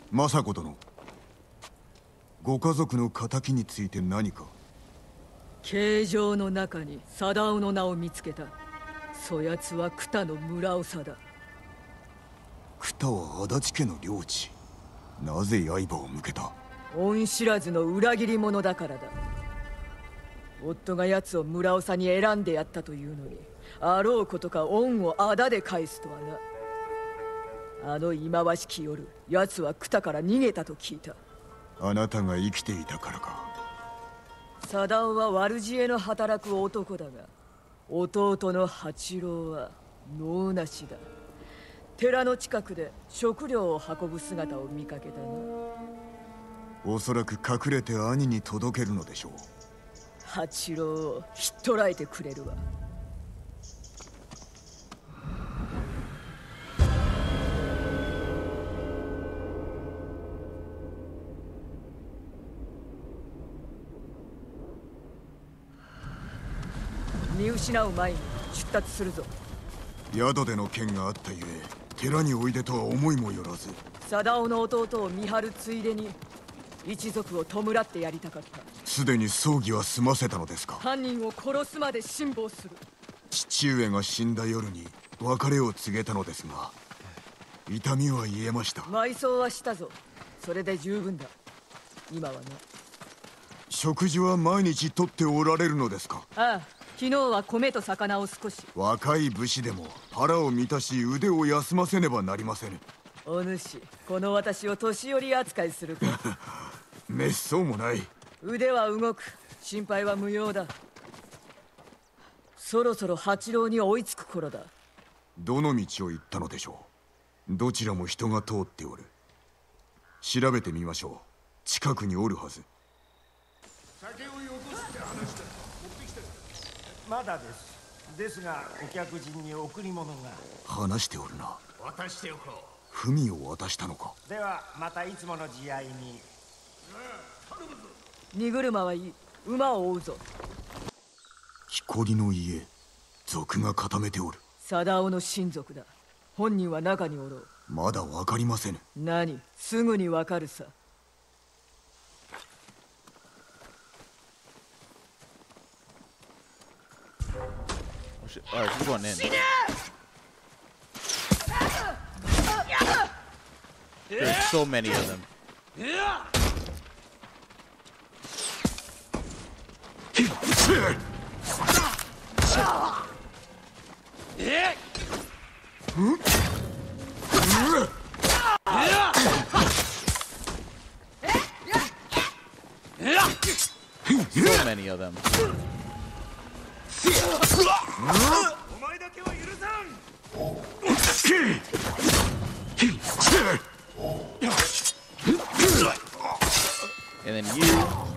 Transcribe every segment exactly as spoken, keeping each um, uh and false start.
政子殿、ご家族の仇について何か？ 形状の中に貞夫の名を見つけた。そやつは九田の村長だ。 九田は足立家の領地。なぜ刃を向けた？ 恩知らずの裏切り者だからだ。夫が奴を村長に選んでやったというのに、あろうことか恩をあだで返すとはな。あの忌まわしき夜、奴は九田から逃げたと聞いた。 あなたが生きていたからか。 貞夫は悪知恵の働く男だが、弟の八郎は能なしだ。寺の近くで食料を運ぶ姿を見かけたな。 おそらく隠れて兄に届けるのでしょう。 八郎をひっ捕らえてくれるわ。見失う前に出立するぞ。 宿での件があったゆえ、寺においでとは思いもよらず。 貞夫の弟を見張るついでに一族を弔ってやりたかった。 すでに葬儀は済ませたのですか？ 犯人を殺すまで辛抱する。 父上が死んだ夜に別れを告げたのですが、痛みは癒えました。 埋葬はしたぞ。それで十分だ。今はな。 食事は毎日とっておられるのですか？ ああ、昨日は米と魚を少し。 若い武士でも腹を満たし腕を休ませねばなりませぬ。 お主、この私を年寄り扱いするか。 めっそうもない。 腕は動く。心配は無用だ。そろそろ八郎に追いつく頃だ。 どの道を行ったのでしょう？どちらも人が通っておる。調べてみましょう。近くにおるはず。 酒をよこすって話だ。持ってきて。まだです。ですがお客人に贈り物が。 話しておるな。 渡しておこう。 文を渡したのか？ ではまたいつもの慈愛に。 荷車はいい。馬を追うぞ。 木こりの家、族が固めておる。 貞夫の親族だ。本人は中におろう。 まだわかりませぬ。 何？すぐにわかるさ。 Alright, she's going in. There's so many of them. So many of them. And then you.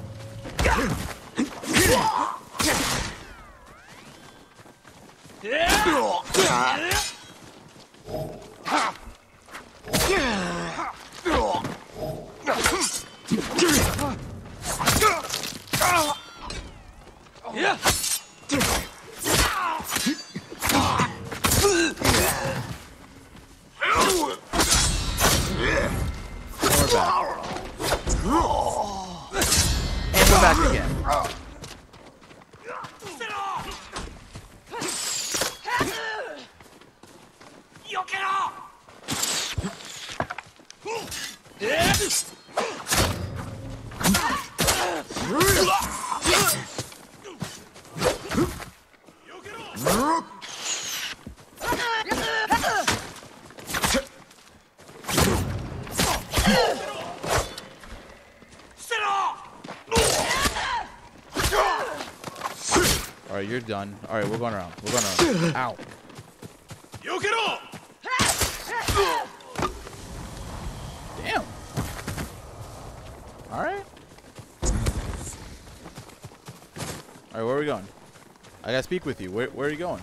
Back again. Alright, you're done. Alright, we're going around. We're going around. Ow. Damn. Alright. Alright, where are we going? I gotta speak with you. Where, where are you going?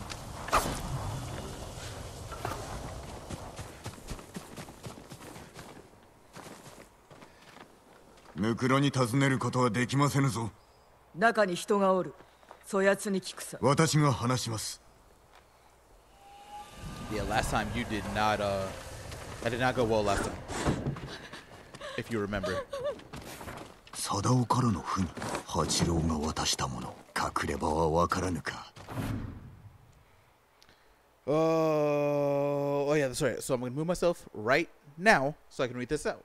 Mukuroに尋ねることはできませぬぞ。 中に人がおる。そやつに聞くさ。 私が話します。 Yeah, last time you did not, uh, that did not go well last time. if you remember. 貞夫からの文、八郎が渡したもの、隠れ場はわからぬか。 Oh, oh yeah, that's right. So I'm gonna move myself right now so I can read this out.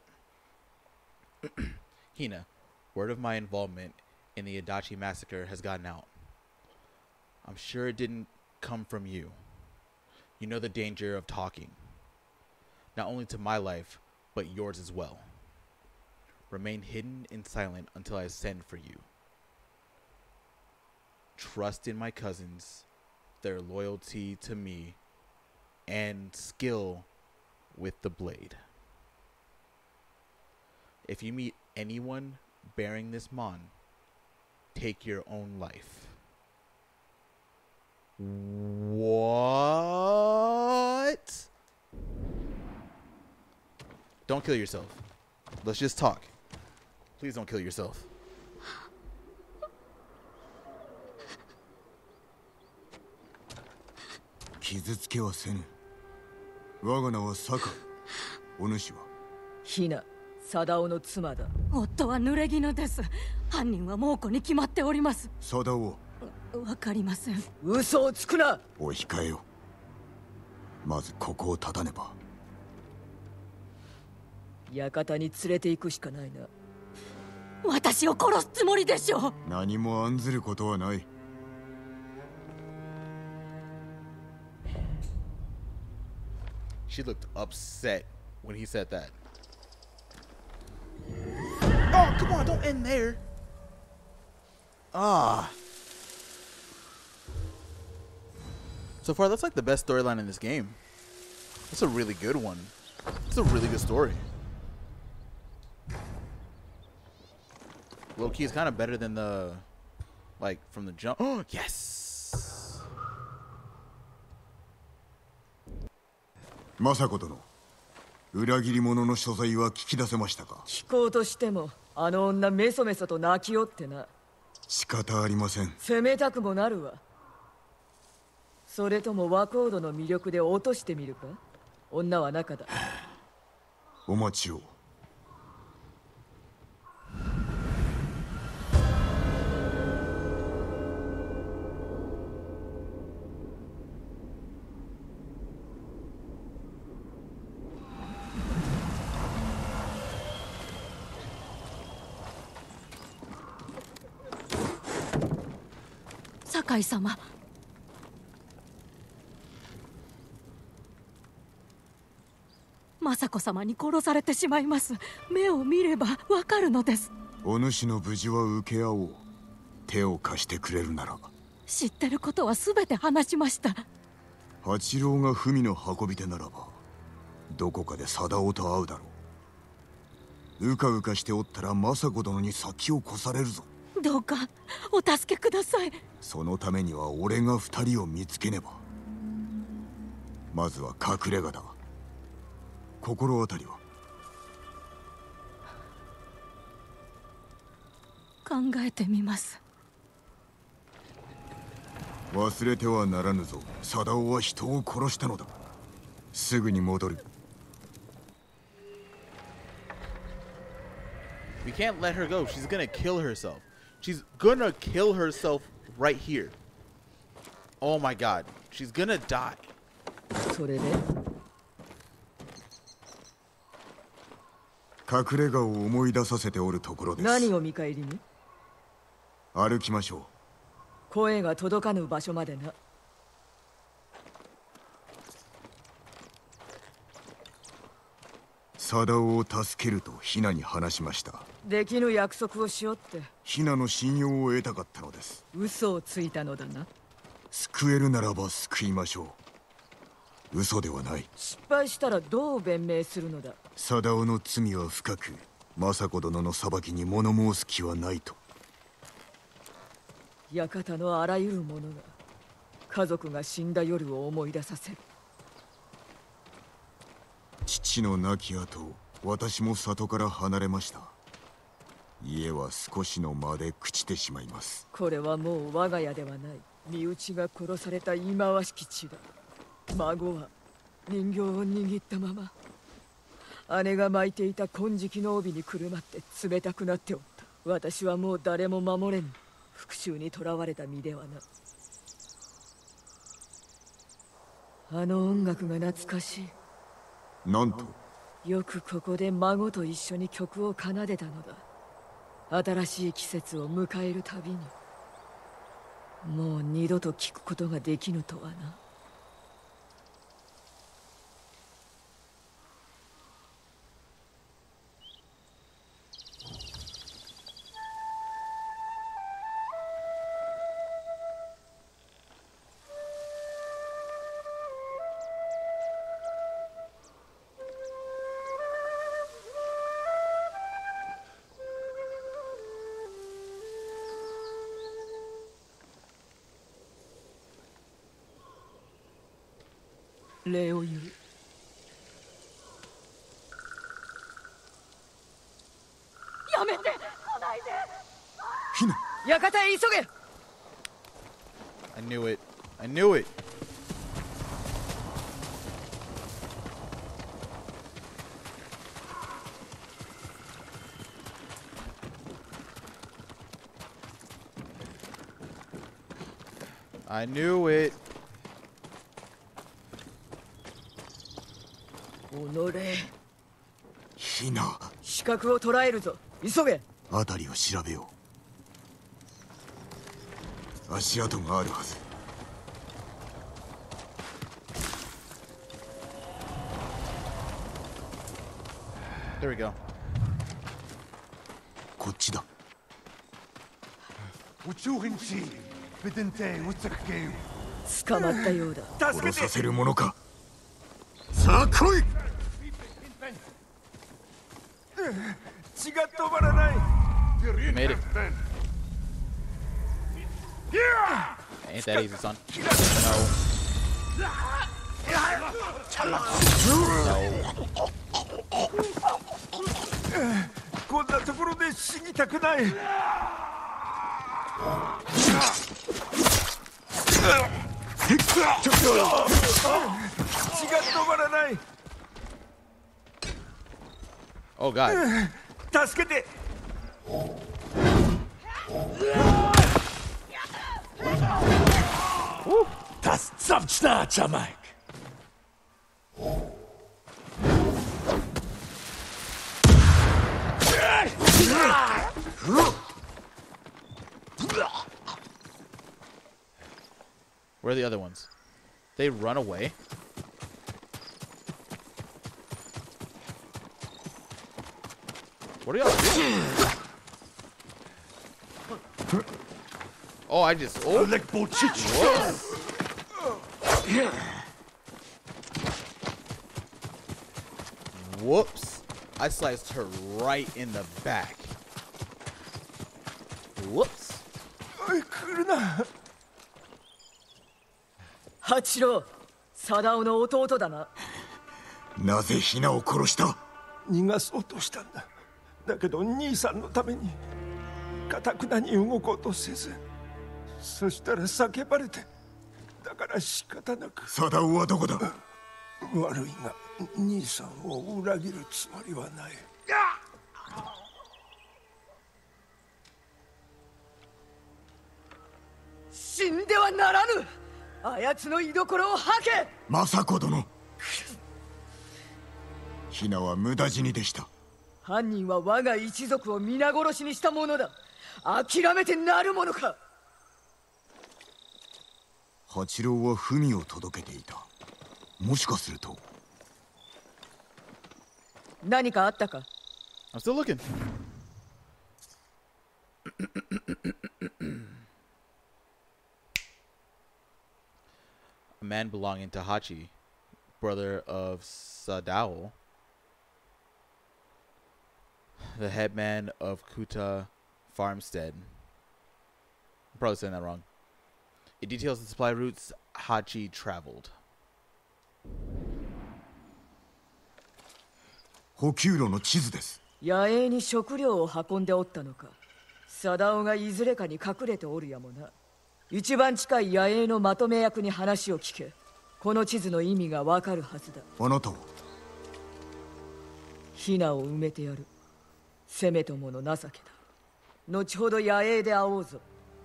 Hina, word of my involvement in the Adachi massacre has gotten out. I'm sure it didn't come from you. You know the danger of talking, not only to my life, but yours as well. Remain hidden and silent until I send for you. Trust in my cousins, their loyalty to me, and skill with the blade. If you meet anyone bearing this mon, take your own life. What? Don't kill yourself. Let's just talk. Please don't kill yourself. Hina, 貞夫の妻だ。 夫は濡れ衣です。犯人は猛虎に決まっております。 貞夫、 わかりません。 嘘をつくな。 お控えよ。まずここを立たねば。 館に連れて行くしかないな。 私を殺すつもりでしょう。 何も案ずることはない。 She looked upset when he said that. Oh, come on, don't end there. Ah. So far, that's like the best storyline in this game. It's a really good one. It's a really good story. Low-key is kind of better than the, like, from the jump. Oh, yes! 政子殿、裏切り者の所在は聞き出せましたか？ 聞こうとしても、あの女メソメソと泣きよってな。 仕方ありません。 責めたくもなるわ。それとも和コードの魅力で落としてみるか？女は中だ。 お待ちを。 酒井様、政子様に殺されてしまいます。目を見ればわかるのです。 お主の無事は受け合おう。手を貸してくれるなら。 知ってることは全て話しました。 八郎が文の運び手ならば、どこかで貞夫と会うだろう。うかうかしておったら政子殿に先を越されるぞ。 どうかお助けください。 そのためには俺が二人を見つけねば。まずは隠れ家だ。心当たりは？ 考えてみます。 忘れてはならぬぞ。貞夫は人を殺したのだ。すぐに戻る。 We can't let her go. She's gonna kill herself. She's gonna kill herself right here. Oh my god. She's gonna die. それで隠れ家を思い出させておるところです。 何を見返りに？ 歩きましょう。 声が届かぬ場所までな。 貞夫を助けるとヒナに話しました。 できぬ約束をしよって。 ヒナの信用を得たかったのです。 嘘をついたのだな。 救えるならば救いましょう。嘘ではない。 失敗したらどう弁明するのだ？ 貞夫の罪は深く、政子殿の裁きに物申す気はないと。 館のあらゆるものが家族が死んだ夜を思い出させる。 父の亡き後、私も里から離れました。家は少しの間で朽ちてしまいます。 これはもう我が家ではない。身内が殺された忌まわしき地だ。孫は人形を握ったまま。 姉が巻いていた金色の帯にくるまって冷たくなっておった。私はもう誰も守れぬ復讐に囚われた身ではな。あの音楽が懐かしい。 なんとよくここで孫と一緒に曲を奏でたのだ。新しい季節を迎えるたびに。もう二度と聞くことができぬとはな。礼を言う。 やめて、来ないで。 ヒナ、 館へ急げ。 I knew it. I knew it. I knew it. おのれ、 ヒナ、 視覚を捉えるぞ。急げ。 辺りを調べよう。足跡があるはず。 There we go. こっちだ。 捕まったようだ。 殺させるものか。さあ来い。 血が止まらない。 You made it. Ain't that easy, son. No. こんなところで死にたくない。血が止まらない。 Oh God. 助けて。Das Zamtschna, Jamaik. Where are the other ones? They run away? What are y'all doing? Oh, I just... Oh! Whoops. Whoops. I sliced her right in the back. Whoops. 来るな。 八郎、貞夫の弟だな。 なぜヒナを殺した？ 逃がそうとしたんだ。だけど兄さんのために固くなに動こうとせず、そしたら叫ばれて、だから仕方なく。 貞夫はどこだ？ 悪いが兄さんを裏切るつもりはない。 死んではならぬ。あやつの居所を吐け。 政子殿。ヒナは無駄死にでした。 犯人は我が一族を皆殺しにしたものだ。諦めてなるものか。 八郎は文を届けていた。もしかすると。 何かあったか？ I'm still looking. A man belonging to Hachi, brother of Sadao, the headman of Kuta Farmstead. I'm probably saying that wrong. It details the supply routes Hachi traveled. 補給路の地図です。 野営に食料を運んでおったのか。貞夫がいずれかに隠れておるやもな。一番近い野営のまとめ役に話を聞け。この地図の意味がわかるはずだ。 あなたは？ ヒナを埋めてやる。せめともの情けだ。後ほど野営で会おうぞ。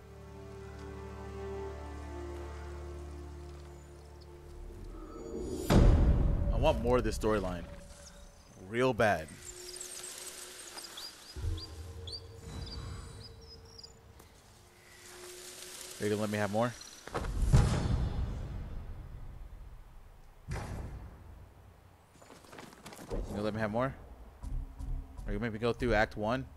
I want more of this storyline. Real bad. Are you gonna let me have more? You gonna let me have more? Are you gonna make me go through Act One?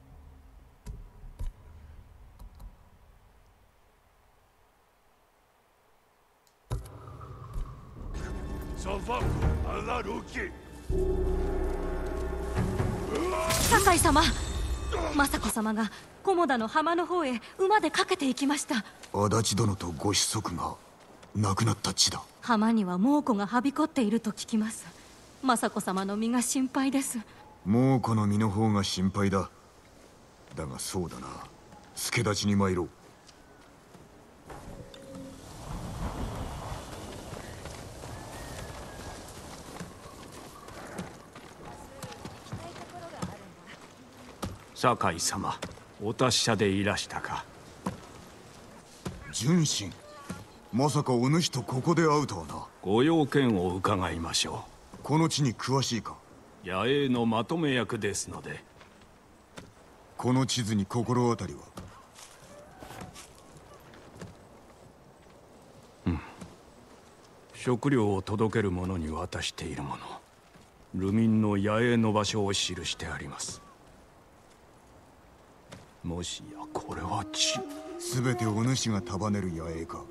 Sakai様、政子様が菰田の浜の方へ馬で駆けて行きました。 足立殿とご子息が亡くなった地だ。 浜には猛虎がはびこっていると聞きます。政子様の身が心配です。 猛虎の身の方が心配だ。だがそうだな、助太刀に参ろう。 酒井様、お達者でいらしたか。 純真、まさかお主とここで会うとはな。 ご用件を伺いましょう。この地に詳しいか。 野営のまとめ役ですので。 この地図に心当たりは。 うん、食料を届ける者に渡しているもの、流民の野営の場所を記してあります。もしやこれは地。 すべてお主が束ねる野営か。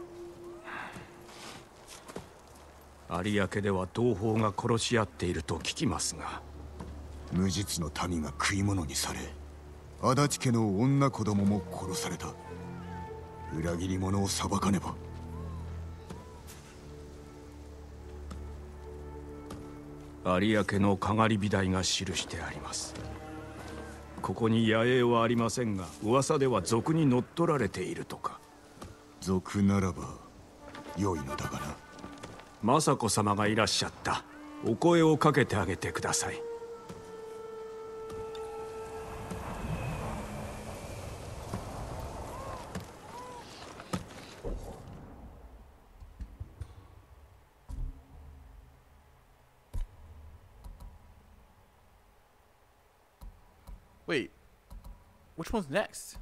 有明では同胞が殺し合っていると聞きますが。 無実の民が食い物にされ、足立家の女子供も殺された。裏切り者を裁かねば。 有明のかがり火台が記してあります。ここに野営はありませんが、噂では賊に乗っ取られているとか。 賊ならば良いのだがな。 政子様がいらっしゃった。お声をかけてあげてください。 Wait, which one's next?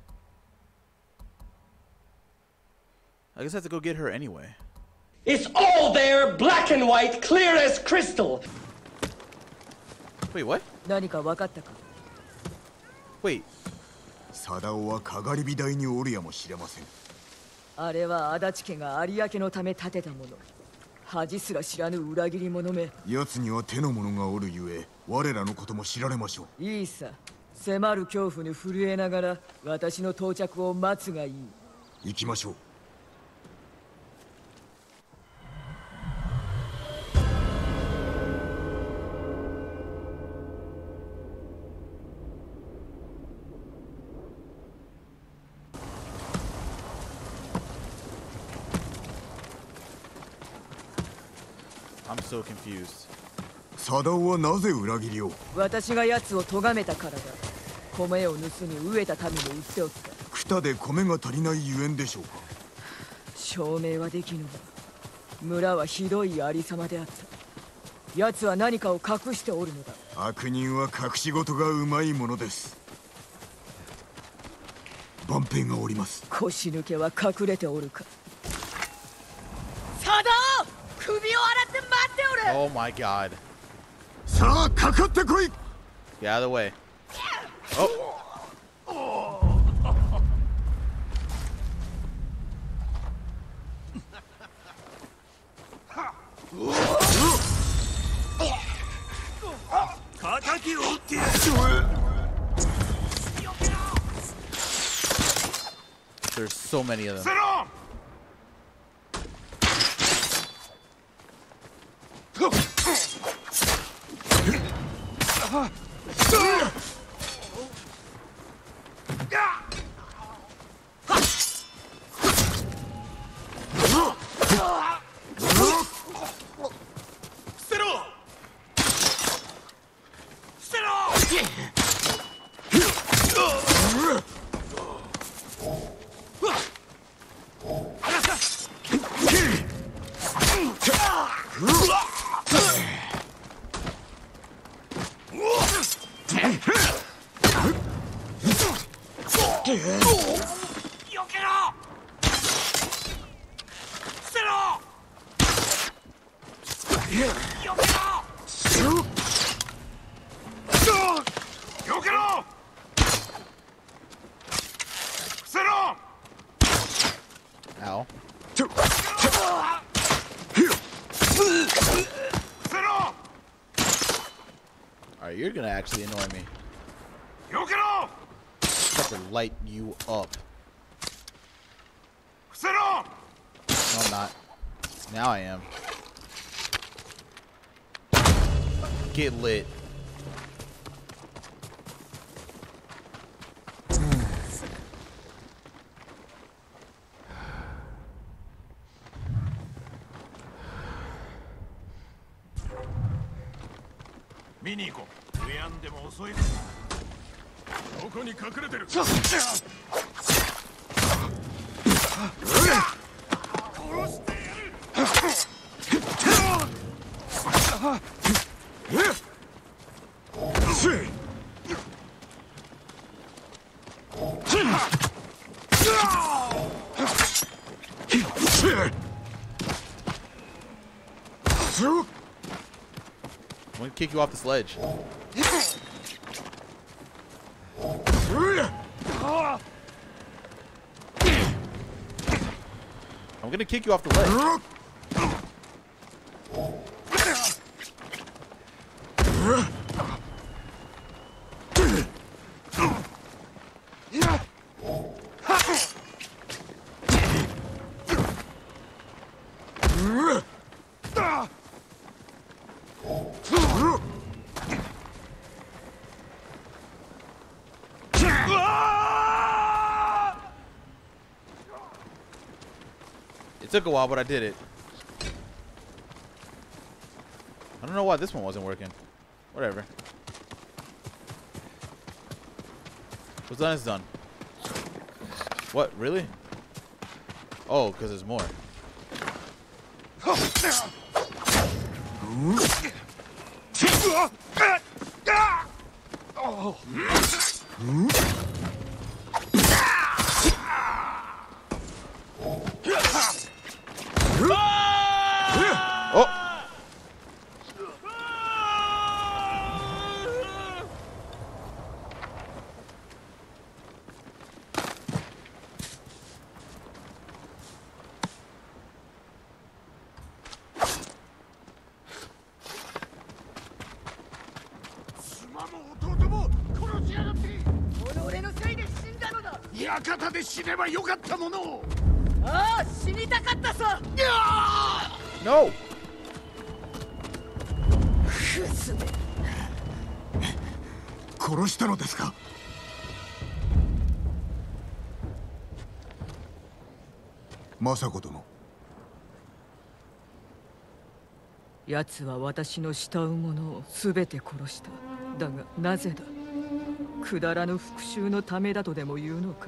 I guess I have to go get her anyway. It's all there, black and white, clear as crystal. Wait, what? 何か分かったか。 Wait. 貞夫はかがり火台におるやもしれません。 あれは足立家が有明のため建てたもの。恥すら知らぬ裏切り者め。 奴には手の者がおるゆえ、我らのことも知られましょう。いいさ。迫る恐怖に震えながら私の到着を待つがいい。 行きましょう。 I'm so confused. 貞夫はなぜ裏切りを。 私が奴を咎めたからだ。米を盗み飢えた民に売っておった。 クタで米が足りないゆえんでしょうか。 証明はできぬが、村はひどいありさまであった。奴は何かを隠しておるのだ。 悪人は隠し事がうまいものです。万兵がおります。 腰抜けは隠れておるか。貞夫、首を洗って待っておれ。 Oh my god. さあかかってこい。 Get out of the way. Oh. There's so many of them. Ow. Alright, you're gonna actually annoy me. Have to light you up. No, I'm not. Now I am. Get lit. I'm gonna kick you off the sledge. I'm gonna kick you off the ledge. It took a while, but I did it. I don't know why this one wasn't working. Whatever. What's done is done. What? Really? Oh, because there's more. Oh! No! 殺したのですか？政子殿。 奴は私の慕う者を全て殺した。だがなぜだ？くだらぬ復讐のためだとでも言うのか？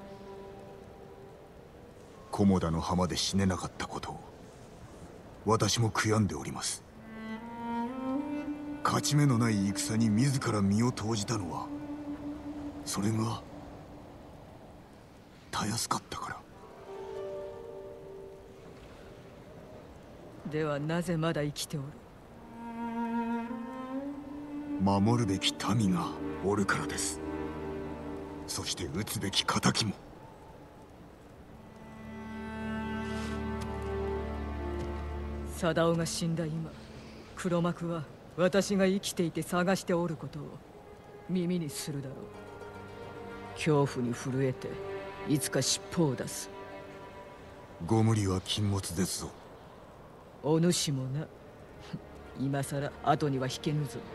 菰田の浜で死ねなかったことを私も悔やんでおります。勝ち目のない戦に自ら身を投じたのはそれがたやすかったから。 ではなぜまだ生きておる？ 守るべき民がおるからです。そして討つべき仇も。 貞夫が死んだ今、黒幕は私が生きていて探しておることを耳にするだろう。恐怖に震えていつか尻尾を出す。 ご無理は禁物ですぞ。 お主もな。今さら後には引けぬぞ。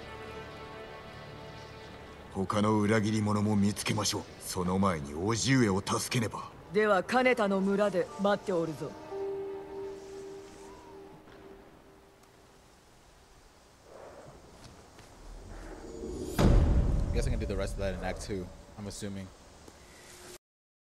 他の裏切り者も見つけましょう。その前に叔父上を助けねば。 では金田の村で待っておるぞ。 gonna do the rest of that in Act Two, I'm assuming.